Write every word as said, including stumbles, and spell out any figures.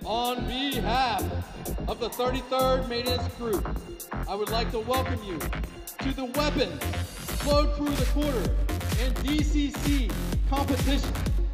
On behalf of the thirty-third Maintenance Group, I would like to welcome you to the Weapons Flowed Through the Quarter and D C C competition